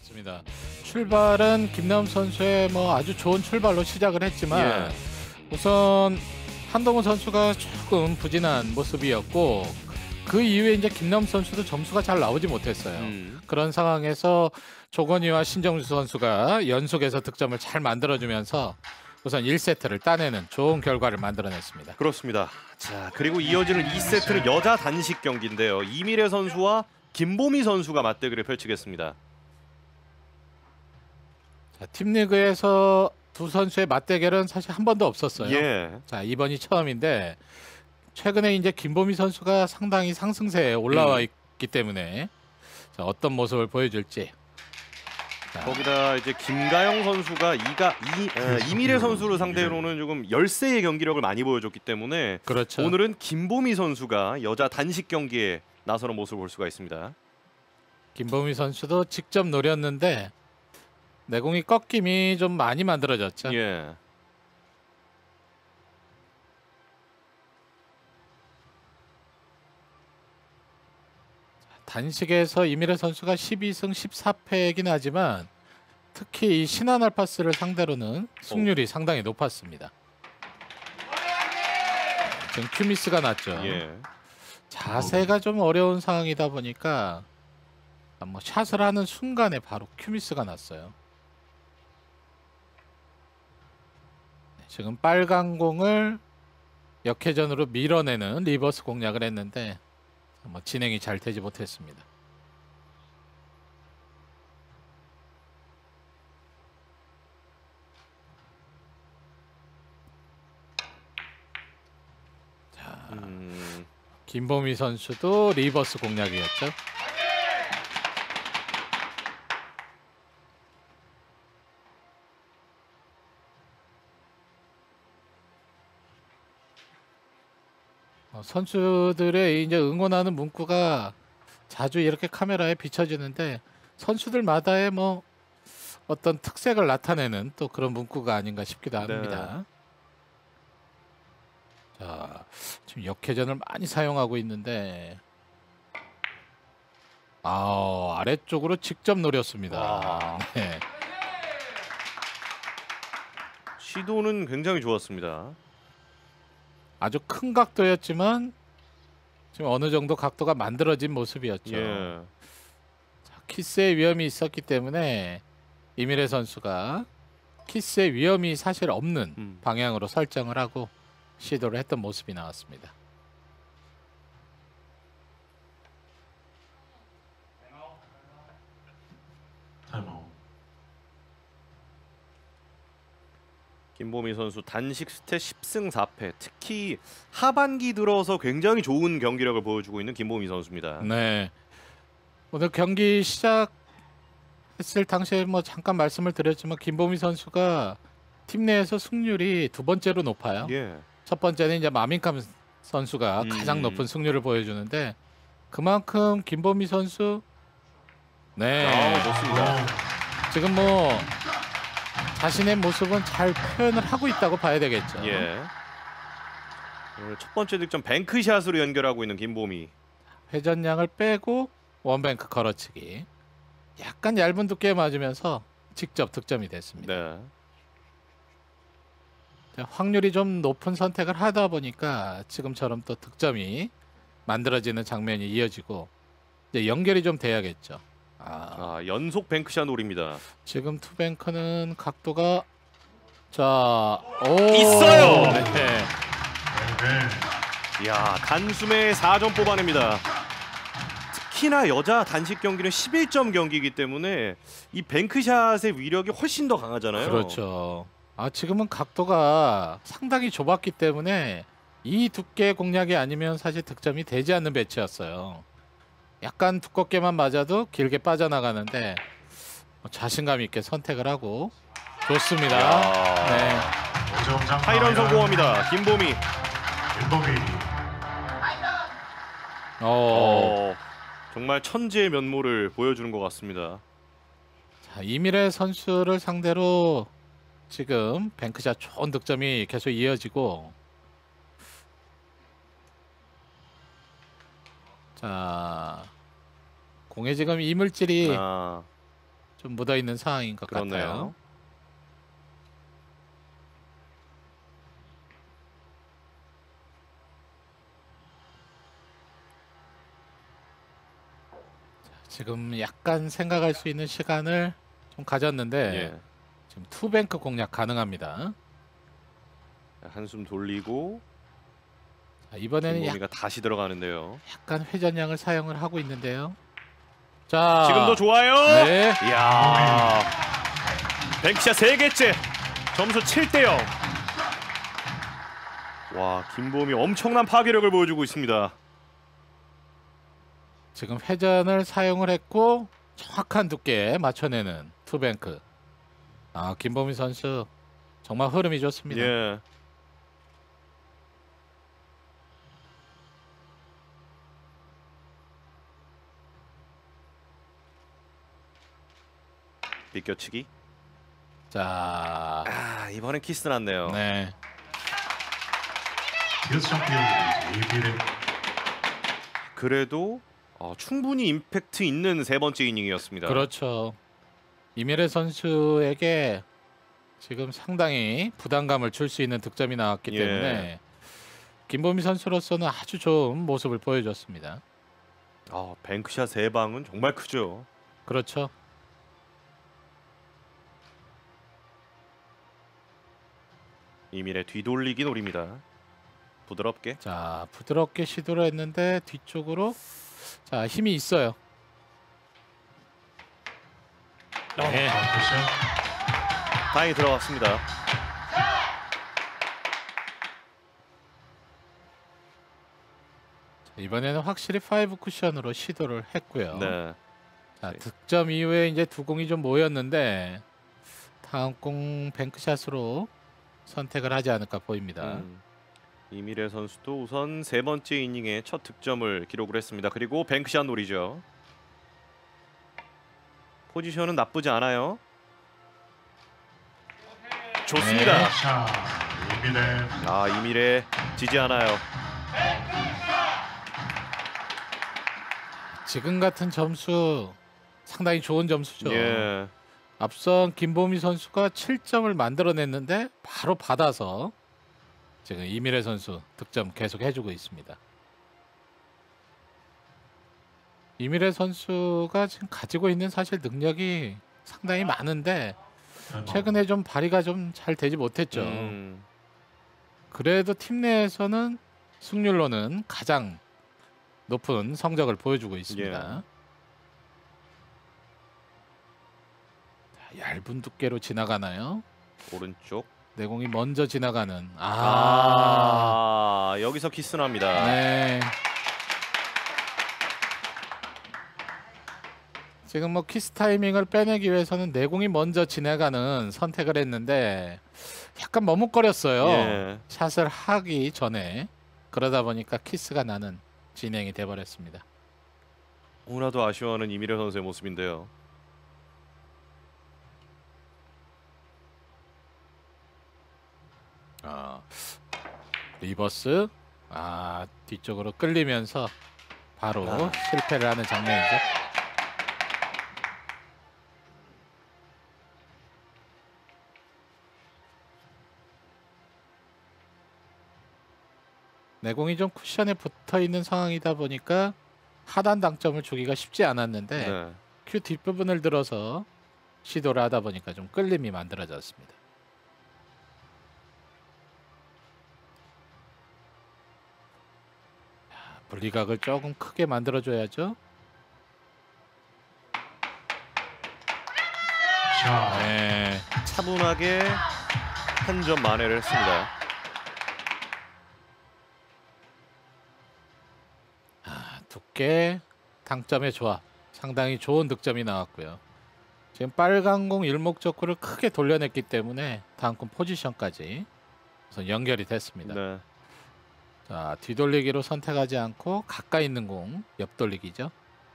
맞습니다. 출발은 김나um 선수의 뭐 아주 좋은 출발로 시작을 했지만 우선 한동훈 선수가 조금 부진한 모습이었고 그 이후에 이제 김나um 선수도 점수가 잘 나오지 못했어요. 그런 상황에서 조건희와 신정수 선수가 연속해서 득점을 잘 만들어주면서 우선 1세트를 따내는 좋은 결과를 만들어냈습니다. 그렇습니다. 자, 그리고 이어지는 2세트는 여자 단식 경기인데요. 이미래 선수와 김보미 선수가 맞대결을 펼치겠습니다. 자, 팀리그에서 두 선수의 맞대결은 사실 한 번도 없었어요. 예. 자, 이번이 처음인데 최근에 이제 김보미 선수가 상당히 상승세에 올라와 있기 때문에 자, 어떤 모습을 보여줄지. 자, 거기다 이제 김가영 선수가 이미래 선수를 상대로는 조금 열세의 경기력을 많이 보여줬기 때문에 그렇죠. 오늘은 김보미 선수가 여자 단식 경기에 나서는 모습을 볼 수가 있습니다. 김보미 선수도 직접 노렸는데 내공이 꺾임이 좀 많이 만들어졌죠. 예. 단식에서 이미래 선수가 12승 14패이긴 하지만 특히 이 신한알파스를 상대로는 승률이 상당히 높았습니다. 지금 큐미스가 났죠. 예. 자세가 좀 어려운 상황이다 보니까 뭐 샷을 하는 순간에 바로 큐미스가 났어요. 지금 빨간 공을 역회전으로 밀어내는 리버스 공략을 했는데 뭐 진행이 잘 되지 못했습니다. 자, 김보미 선수도 리버스 공략이었죠. 선수들의 이제 응원하는 문구가 자주 이렇게 카메라에 비춰지는데 선수들마다의 뭐 어떤 특색을 나타내는 또 그런 문구가 아닌가 싶기도 합니다. 자, 지금 역회전을 많이 사용하고 있는데 아래쪽으로 직접 노렸습니다. 네. 시도는 굉장히 좋았습니다. 아주 큰 각도였지만 지금 어느 정도 각도가 만들어진 모습이었죠. 예. 자, 키스의 위험이 있었기 때문에 이미래 선수가 키스의 위험이 사실 없는 방향으로 설정을 하고 시도를 했던 모습이 나왔습니다. 김보미 선수 단식 스탯 10승 4패. 특히 하반기 들어서 굉장히 좋은 경기력을 보여주고 있는 김보미 선수입니다. 네. 오늘 경기 시작했을 당시에 뭐 잠깐 말씀을 드렸지만 김보미 선수가 팀 내에서 승률이 두 번째로 높아요. 예. 첫 번째는 이제 마민캄 선수가 가장 높은 승률을 보여주는데 그만큼 김보미 선수 좋습니다. 지금 뭐 자신의 모습은 잘 표현을 하고 있다고 봐야 되겠죠. 예. 오늘 첫 번째 득점 뱅크샷으로 연결하고 있는 김보미. 회전량을 빼고 원뱅크 걸어치기. 약간 얇은 두께에 맞으면서 직접 득점이 됐습니다. 네. 확률이 좀 높은 선택을 하다 보니까 지금처럼 또 득점이 만들어지는 장면이 이어지고 이제 연결이 좀 돼야겠죠. 연속 뱅크샷 노립니다. 지금 투뱅크는 각도가 있어요. 네. 이야, 단숨에 4점 뽑아냅니다. 특히나 여자 단식 경기는 11점 경기이기 때문에 이 뱅크샷의 위력이 훨씬 더 강하잖아요. 그렇죠. 지금은 각도가 상당히 좁았기 때문에 이 두께 공략이 아니면 사실 득점이 되지 않는 배치였어요. 약간 두껍게만 맞아도 길게 빠져나가는데 자신감 있게 선택을 하고 좋습니다. 네. 하이런 성공합니다. 김보미. 정말 천재의 면모를 보여주는 것 같습니다. 자, 이미래 선수를 상대로 지금 뱅크샷 좋은 득점이 계속 이어지고 자 공에 지금 이물질이 좀 묻어 있는 상황인 것 그렇네요. 같아요. 지금 약간 생각할 수 있는 시간을 좀 가졌는데 예. 지금 투뱅크 공략 가능합니다. 한숨 돌리고 자, 이번에는 김보미가 다시 들어가는데요. 약간 회전량을 사용을 하고 있는데요. 자, 지금도 좋아요. 네. 이야. 뱅크샷 3개째. 점수 7대 0. 와, 김보미 엄청난 파괴력을 보여주고 있습니다. 지금 회전을 사용을 했고 정확한 두께에 맞춰내는 투뱅크. 아, 김보미 선수 정말 흐름이 좋습니다. 예. 비껴치기. 자, 아, 이번엔 키스 났네요. 네. 그래도 충분히 임팩트 있는 세 번째 이닝이었습니다. 그렇죠. 이미래 선수에게 지금 상당히 부담감을 줄 수 있는 득점이 나왔기 예. 때문에 김보미 선수로서는 아주 좋은 모습을 보여줬습니다. 뱅크샷 3방은 정말 크죠. 그렇죠. 이밀의 뒤돌리기 노립니다. 부드럽게. 자, 부드럽게 시도를 했는데 뒤쪽으로 자, 힘이 있어요. 네. 다행히 들어갔습니다. 자, 이번에는 확실히 5 쿠션으로 시도를 했고요. 네. 자, 득점 이후에 이제 두 공이 좀 모였는데 다음 공 뱅크샷으로 선택을 하지 않을까 보입니다. 이미래 선수도 우선 세 번째 이닝에 첫 득점을 기록을 했습니다. 그리고 뱅크샷 노리죠. 포지션은 나쁘지 않아요. 좋습니다. 네. 이미래 지지 않아요. 지금 같은 점수 상당히 좋은 점수죠. 예. 앞선 김보미 선수가 7점을 만들어냈는데 바로 받아서 지금 이미래 선수 득점 계속 해주고 있습니다. 이미래 선수가 지금 가지고 있는 사실 능력이 상당히 많은데 최근에 좀 발휘가 좀 잘 되지 못했죠. 그래도 팀 내에서는 승률로는 가장 높은 성적을 보여주고 있습니다. 자, 얇은 두께로 지나가나요? 오른쪽. 내공이 먼저 지나가는. 여기서 키스 납니다. 네. 지금 뭐 키스 타이밍을 빼내기 위해서는 내공이 먼저 지나가는 선택을 했는데 약간 머뭇거렸어요. 예. 샷을 하기 전에. 그러다 보니까 키스가 나는 진행이 돼버렸습니다. 너무나도 아쉬워하는 이미래 선수의 모습인데요. 리버스. 뒤쪽으로 끌리면서 바로 실패를 하는 장면이죠. 내공이 좀 쿠션에 붙어 있는 상황이다 보니까 하단 당점을 주기가 쉽지 않았는데 네. 큐 뒷부분을 들어서 시도를 하다 보니까 좀 끌림이 만들어졌습니다. 분리각을 조금 크게 만들어줘야죠. 네. 차분하게 한 점 만회를 했습니다. 두께 당점의 조합 상당히 좋은 득점이 나왔고요. 지금 빨간 공 일목적구를 크게 돌려냈기 때문에 다음 공 포지션까지 우선 연결이 됐습니다. 네. 자, 뒤돌리기로 선택하지 않고 가까이 있는 공 옆돌리기죠.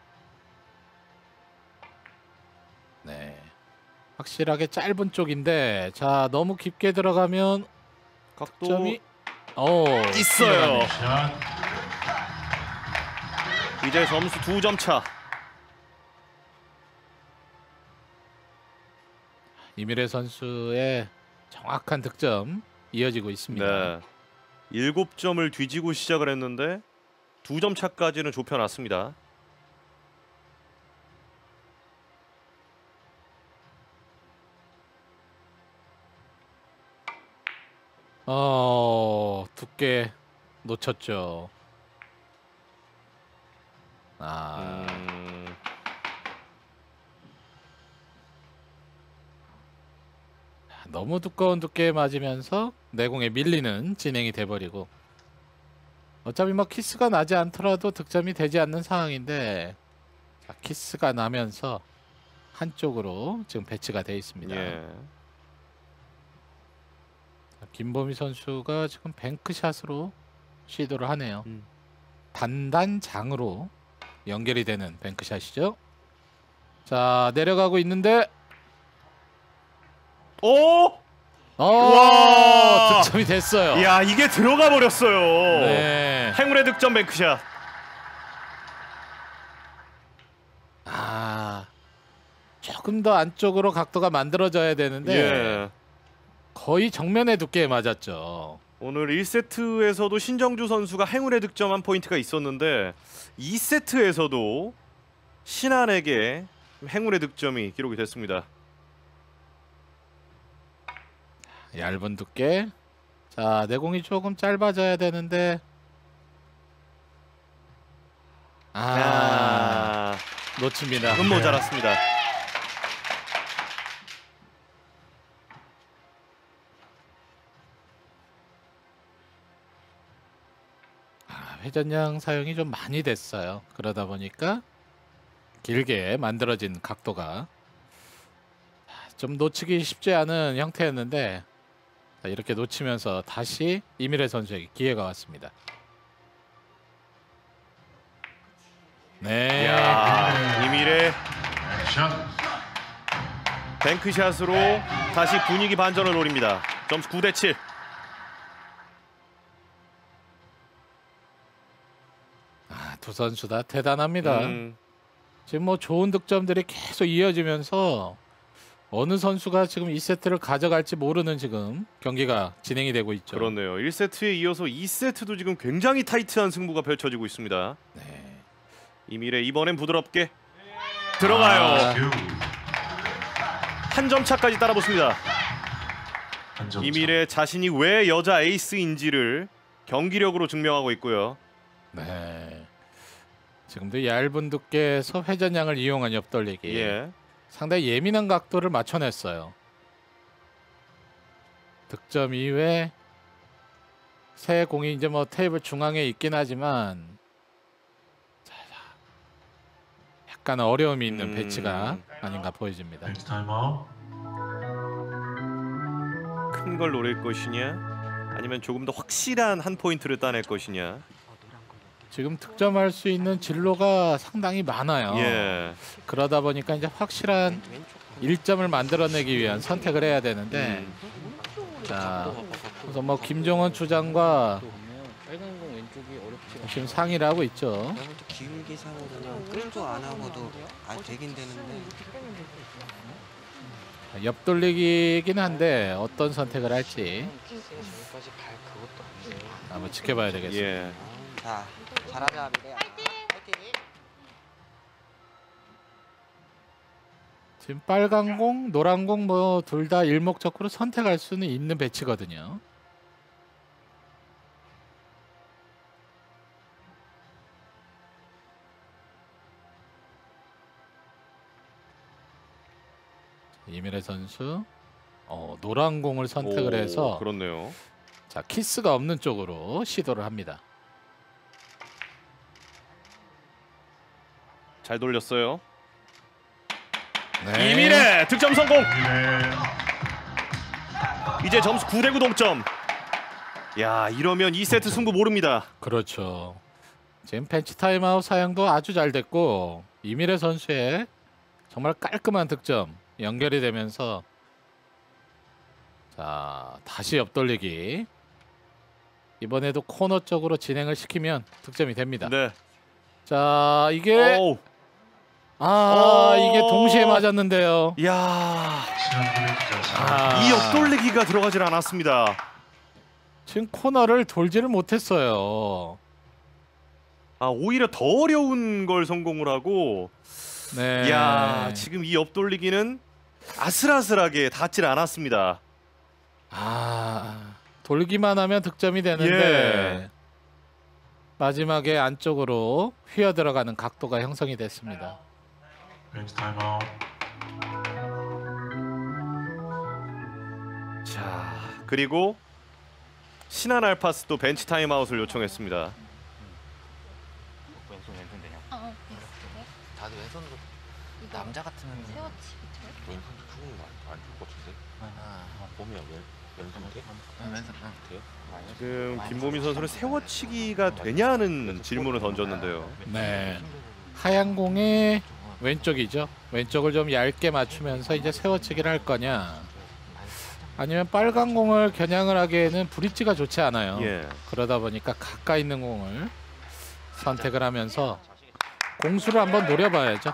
네, 확실하게 짧은 쪽인데 자 너무 깊게 들어가면 각도 점이 있어요. 샷. 이제 점수 2점 차. 이미래 선수의 정확한 득점 이어지고 있습니다. 네. 7점을 뒤지고 시작을 했는데 2점 차까지는 좁혀놨습니다. 두께 놓쳤죠. 너무 두꺼운 두께에 맞으면서 내공에 밀리는 진행이 돼버리고, 어차피 뭐 키스가 나지 않더라도 득점이 되지 않는 상황인데, 자, 키스가 나면서 한쪽으로 지금 배치가 돼 있습니다. 예. 김보미 선수가 지금 뱅크샷으로 시도를 하네요. 음. 단단장으로 연결이 되는 뱅크샷이죠. 자, 내려가고 있는데 오! 와! 득점이 됐어요. 야, 이게 들어가 버렸어요. 네. 행운의 득점 뱅크샷. 조금 더 안쪽으로 각도가 만들어져야 되는데 예. 거의 정면의 두께에 맞았죠. 오늘 1세트에서도 신정주 선수가 행운의 득점한 포인트가 있었는데 2세트에서도 신한에게 행운의 득점이 기록이 됐습니다. 얇은 두께. 자, 내공이 조금 짧아져야 되는데 놓칩니다. 조금 모자랐습니다. 회전량 사용이 좀 많이 됐어요. 그러다 보니까 길게 만들어진 각도가 좀 놓치기 쉽지 않은 형태였는데, 자, 이렇게 놓치면서 다시 이미래 선수에게 기회가 왔습니다. 네. 야, 이미래 뱅크샷으로 다시 분위기 반전을 노립니다. 점수 9대7. 두 선수 다 대단합니다. 지금 뭐 좋은 득점들이 계속 이어지면서 어느 선수가 지금 2세트를 가져갈지 모르는 지금 경기가 진행이 되고 있죠. 그렇네요. 1세트에 이어서 2세트도 지금 굉장히 타이트한 승부가 펼쳐지고 있습니다. 네. 이미래 이번엔 부드럽게 들어가요. 한 점 차까지 따라붙습니다. 이미래 자신이 왜 여자 에이스인지를 경기력으로 증명하고 있고요. 네. 지금도 얇은 두께에서 회전량을 이용한 옆돌리기. 예. 상당히 예민한 각도를 맞춰냈어요. 득점 이후에 새 공이 이제 뭐 테이블 중앙에 있긴 하지만 약간 어려움이 있는 배치가 아닌가 보여집니다. 큰 걸 노릴 것이냐, 아니면 조금 더 확실한 한 포인트를 따낼 것이냐. 지금 득점할 수 있는 진로가 상당히 많아요. 예. 그러다 보니까 이제 확실한 1점을 만들어내기 위한 선택을 해야 되는데, 자, 그래서 뭐 김종원 주장과 지금 상의를 하고 있죠. 기울기상으로는 끌도 안 하고도 되긴 되는데 옆돌리기긴 한데 어떤 선택을 할지 한번 지켜봐야 되겠습니다. 예. 자, 잘하자 미래야. 파이팅. 지금 빨간 공, 노란 공 뭐 둘 다 일목적으로 선택할 수는 있는 배치거든요. 이미래 선수 노란 공을 선택을 해서 그렇네요. 자, 키스가 없는 쪽으로 시도를 합니다. 잘 돌렸어요. 네. 이미래 득점 성공. 이제 점수 9대9 동점. 야, 이러면 2세트 승부 모릅니다. 그렇죠. 지금 벤치 타임아웃 사용도 아주 잘 됐고 이미래 선수의 정말 깔끔한 득점 연결이 되면서 자, 다시 옆돌리기. 이번에도 코너 쪽으로 진행을 시키면 득점이 됩니다. 네. 자, 이게 오우. 이게 동시에 맞았는데요. 이야, 이 옆돌리기가 들어가질 않았습니다. 지금 코너를 돌지를 못했어요. 오히려 더 어려운 걸 성공을 하고, 네. 이야, 지금 이 옆돌리기는 아슬아슬하게 닿질 않았습니다. 돌기만 하면 득점이 되는데 마지막에 안쪽으로 휘어 들어가는 각도가 형성이 됐습니다. 벤치 타임아웃. 자, 그리고 신한 알파스도 벤치 타임아웃을 요청했습니다. 왼손 되냐? 그래? 다들 왼손으로 남자 같으면 세워치 밑으로? 왼손도 푸는 거안 좋을 것 같은데? 보면 왼손 돼? 왼손 돼요? 지금 김보민 선수는 세워치기가 되냐는 질문을 던졌는데요. 네. 하얀 공의 왼쪽이죠. 왼쪽을 좀 얇게 맞추면서 이제 세워치기를 할 거냐, 아니면 빨간 공을 겨냥을 하기에는 브릿지가 좋지 않아요. 예. 그러다 보니까 가까이 있는 공을 선택을 하면서 공수를 한번 노려봐야죠.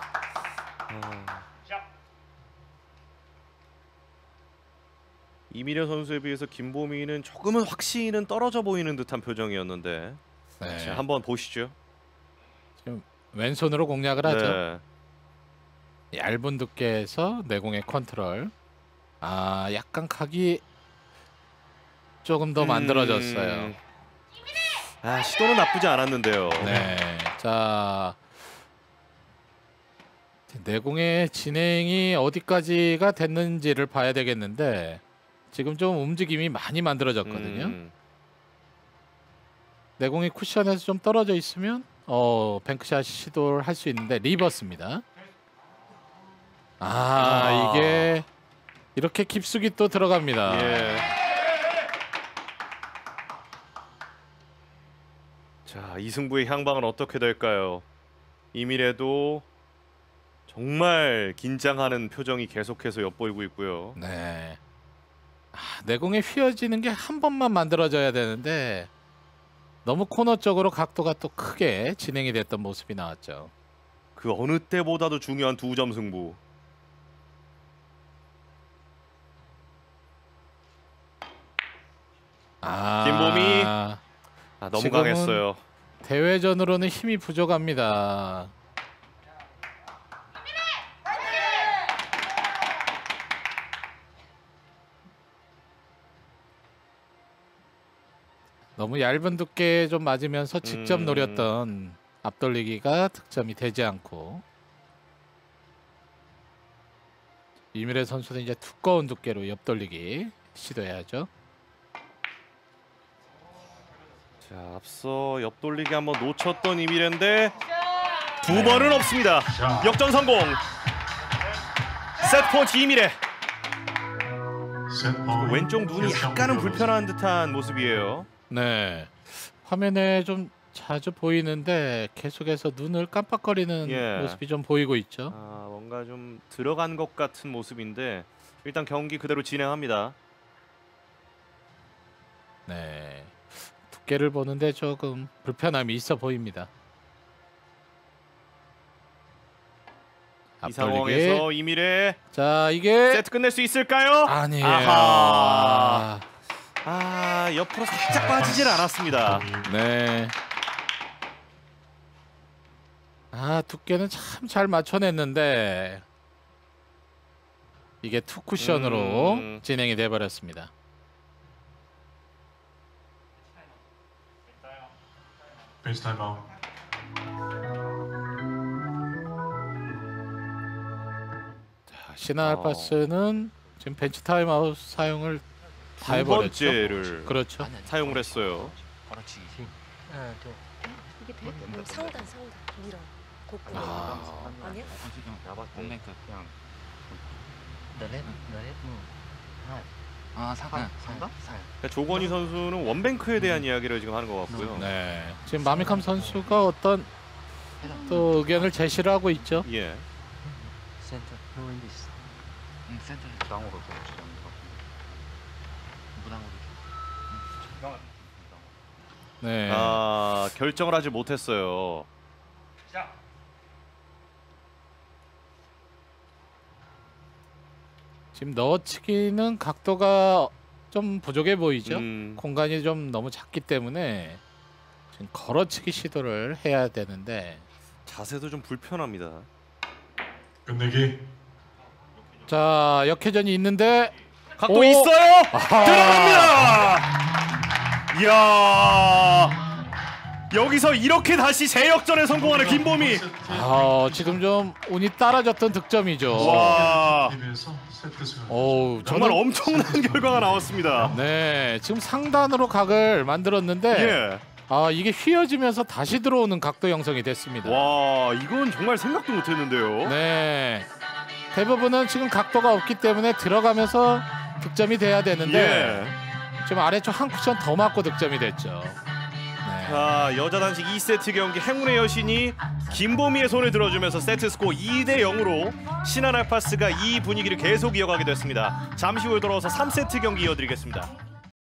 이민현 선수에 비해서 김보민은 조금은 확신은 떨어져 보이는 듯한 표정이었는데, 네. 자, 한번 보시죠. 지금 왼손으로 공략을 하죠. 네. 얇은 두께에서 내공의 컨트롤. 약간 각이 조금 더 만들어졌어요. 시도는 나쁘지 않았는데요. 네. 자, 내공의 진행이 어디까지가 됐는지를 봐야 되겠는데 지금 좀 움직임이 많이 만들어졌거든요. 내공이 쿠션에서 좀 떨어져 있으면 뱅크샷 시도를 할 수 있는데 리버스입니다. 이게 이렇게 깊숙이 또 들어갑니다. 예. 자, 이 승부의 향방은 어떻게 될까요? 이미래도 정말 긴장하는 표정이 계속해서 엿보이고 있고요. 네. 내공에 휘어지는 게 한 번만 만들어져야 되는데 너무 코너 쪽으로 각도가 또 크게 진행이 됐던 모습이 나왔죠. 그 어느 때보다도 중요한 2점 승부. 김보미. 너무 지금은 강했어요. 대회전으로는 힘이 부족합니다. 너무 얇은 두께에 좀 맞으면서 직접 노렸던 앞돌리기가 득점이 되지 않고, 이미래 선수는 이제 두꺼운 두께로 옆돌리기 시도해야죠. 자, 앞서 옆돌리기 한번 놓쳤던 이미래인데 두 번은 없습니다. 역전 성공. 세트 포인트 이미래. 왼쪽 눈이 약간은 불편한 듯한 모습이에요. 네, 화면에 좀 자주 보이는데 계속해서 눈을 깜빡거리는 모습이 좀 보이고 있죠. 뭔가 좀 들어간 것 같은 모습인데 일단 경기 그대로 진행합니다. 네, 두께를 보는데 조금 불편함이 있어 보입니다. 이 상황에서 이미래, 자, 이게 세트 끝낼 수 있을까요? 아니에요. 옆으로 살짝 빠지질 않았습니다. 네. 두께는 참 잘 맞춰냈는데 이게 투 쿠션으로 진행이 돼 버렸습니다. 벤치 타임아웃. 신한 알파스는 지금 벤치 타임아웃 사용을 다 두 해버렸죠. 번째를 그렇죠. 사용을 했어요. 이게 돼? 상단 밀어. 곡. 아니야? 그러니까 조건희 선수는 원뱅크에 대한 이야기를 지금 하는 것 같고요. 네. 지금 마미캄 선수가 어떤 또 의견을 제시를 하고 있죠. 예. 센터 무당으로 무당으로 네. 결정을 하지 못했어요. 지금 넣어치기는 각도가 좀 부족해 보이죠. 공간이 좀 너무 작기 때문에 지금 걸어치기 시도를 해야 되는데 자세도 좀 불편합니다. 끝내기. 자 역회전이 있는데 각도 오! 있어요. 아하. 들어갑니다. 이야. 여기서 이렇게 다시 재역전에 성공하는 김보미. 지금 좀 운이 따라줬던 득점이죠. 와. 팀에서 세트 수가. 오, 정말 저는 엄청난 결과가 나왔습니다. 네 지금 상단으로 각을 만들었는데 예. 이게 휘어지면서 다시 들어오는 각도 형성이 됐습니다. 와, 이건 정말 생각도 못했는데요. 네 대부분은 지금 각도가 없기 때문에 들어가면서 득점이 돼야 되는데 예. 지금 아래쪽 한 쿠션 더 맞고 득점이 됐죠. 네. 자, 여자 단식 2세트 경기 행운의 여신이 김보미의 손을 들어주면서 세트 스코어 2대 0으로 신한 알파스가 이 분위기를 계속 이어가게 됐습니다. 잠시 후에 돌아와서 3세트 경기 이어드리겠습니다.